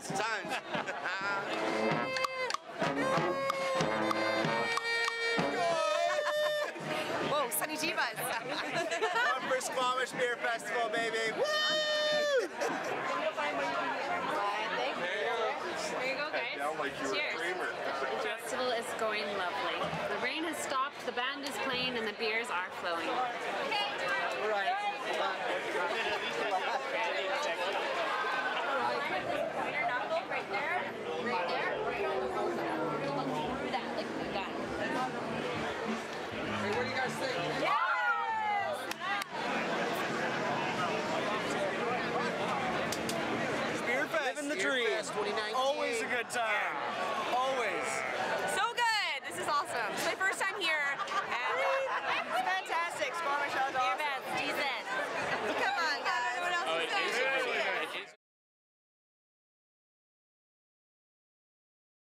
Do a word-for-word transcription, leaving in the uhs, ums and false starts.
best times. Whoa, Sunny G-Buzz. One for Squamish Beer Festival, baby. Woo! There you go, guys. Cheers. The festival is going lovely. The rain has stopped, the band is playing, and the beers are flowing. Right. Pointer knuckle right there. Right there. We're gonna look through that like we got it. Hey, what do you guys think? Yes! Beer Fest. Living the dream. Always a good time.